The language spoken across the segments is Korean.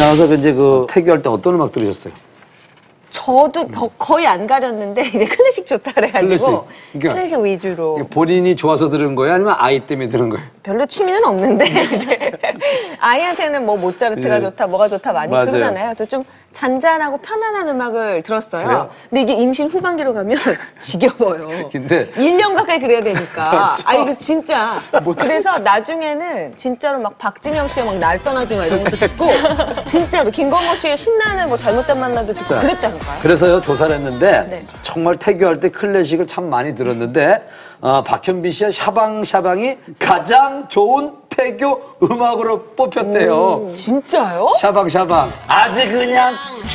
나와서 이제 그 태교할 때 어떤 음악 들으셨어요? 저도 거의 안 가렸는데 이제 클래식 좋다 그래가지고 클래식 위주로. 본인이 좋아서 들은 거예요? 아니면 아이 때문에 들은 거예요? 별로 취미는 없는데 이제 아이한테는 뭐 모차르트가 좋다, 뭐가 좋다 많이 그러잖아요. 또 좀 잔잔하고 편안한 음악을 들었어요. 그래요? 근데 이게 임신 후반기로 가면 지겨워요. 근데 1년 가까이 그래야 되니까. 아니 이거 진짜. 그래서 나중에는 진짜로 막 박진영 씨의 막 날 떠나지 마 이런 것도 듣고 진짜로 김건모 씨의 신나는 뭐 잘못된 만남도 듣고 그랬다니까요. 그래서요 조사를 했는데 네. 정말 태교할 때 클래식을 참 많이 들었는데 박현빈 씨의 샤방샤방이 가장 좋은 태교 음악으로 뽑혔대요. 진짜요? 샤방샤방 아직 그냥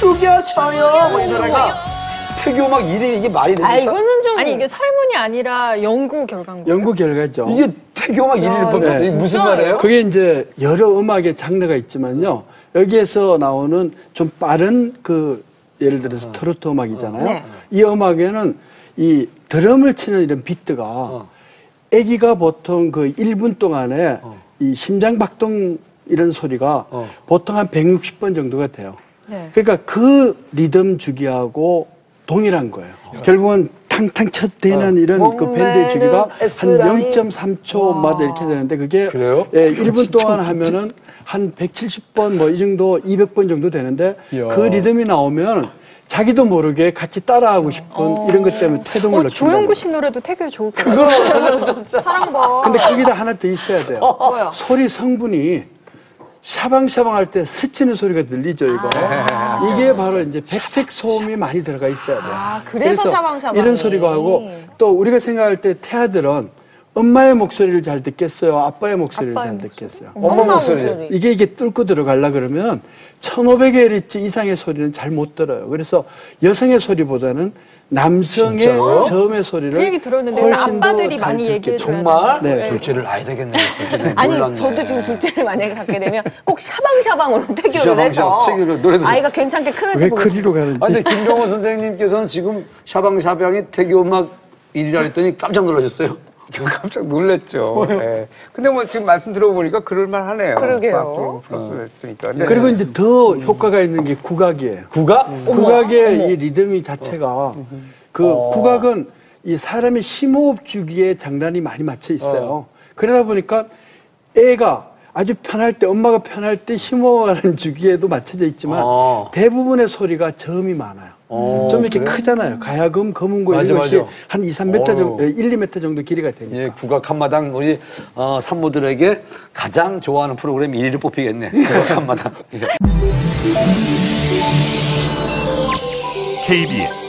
죽여줘요. 뭐 이 노래가 태교 음악 1위 이게 말이 됩니까? 아 이거는 좀 아니 이게 설문이 아니라 연구 결과인 거예요. 연구 결과죠. 이게 태교 음악 1위를 뽑혔대. 네. 이게 무슨 말이에요? 그게 이제 여러 음악의 장르가 있지만요. 여기에서 나오는 좀 빠른 그 예를 들어서 트로트 음악이잖아요. 네. 이 음악에는 이 드럼을 치는 이런 비트가 아기가 보통 그 1분 동안에 이 심장 박동 이런 소리가 보통 한 160번 정도가 돼요. 네. 그러니까 그 리듬 주기하고 동일한 거예요. 결국은 탕탕 쳤대는 이런 그 밴드의 주기가 한 0.3초마다 이렇게 되는데 그게 그래요? 예, 1분 동안 하면은 한 170번 뭐 이 정도 200번 정도 되는데 그 리듬이 나오면 자기도 모르게 같이 따라하고 싶은 이런 것 때문에 태동을 느낀다. 조용구 씨 노래도 태교에 좋을 것 같아요. 사랑법. 근데 거기다 하나 더 있어야 돼요. 뭐요? 소리 성분이 샤방샤방 할 때 스치는 소리가 들리죠, 이거. 이게 바로 이제 백색 소음이 많이 들어가 있어야 돼요. 아, 그래서 샤방샤방이. 이런 소리가 하고 또 우리가 생각할 때 태아들은 엄마의 목소리를 잘 듣겠어요? 아빠의 목소리를 잘 듣겠어요? 엄마 목소리. 이게 뚫고 들어가려 그러면 1500Hz 이상의 소리는 잘 못 들어요. 그래서 여성의 소리보다는 남성의 저음의 소리를 그 얘기 들었는데 훨씬 더 아빠들이 잘 많이 듣게 얘기해줘야 돼요. 정말? 네. 둘째를 낳아야 되겠네요. 둘째는 아니 몰랐네. 저도 지금 둘째를 만약에 갖게 되면 꼭 샤방샤방으로 태교를 해서 샤방샤방, 노래도 아이가 괜찮게 크는지 왜 보겠습니다. 그리로 가는지. 아, 근데 김병호 선생님께서는 지금 샤방샤방이 태교 음악 1위라 했더니 깜짝 놀라셨어요. 깜짝 놀랐죠. 네. 근데 뭐 지금 말씀 들어보니까 그럴만 하네요. 그러게요. 플러스 했으니까. 그리고 이제 더 효과가 있는 게 국악이에요. 국악? 국악의 이 리듬이 자체가 그 국악은 이 사람의 심호흡 주기에 장단이 많이 맞춰 있어요. 그러다 보니까 애가 아주 편할 때 엄마가 편할 때 심호흡하는 주기에도 맞춰져 있지만 대부분의 소리가 저음이 많아요. 좀 이렇게 크잖아요. 가야금, 검은고 이런 것이 한 2, 3m 정도, 1, 2m 정도 길이가 되니까. 예, 국악 한마당 우리 산모들에게 가장 좋아하는 프로그램 1위를 뽑히겠네. 국악 한마당. KBS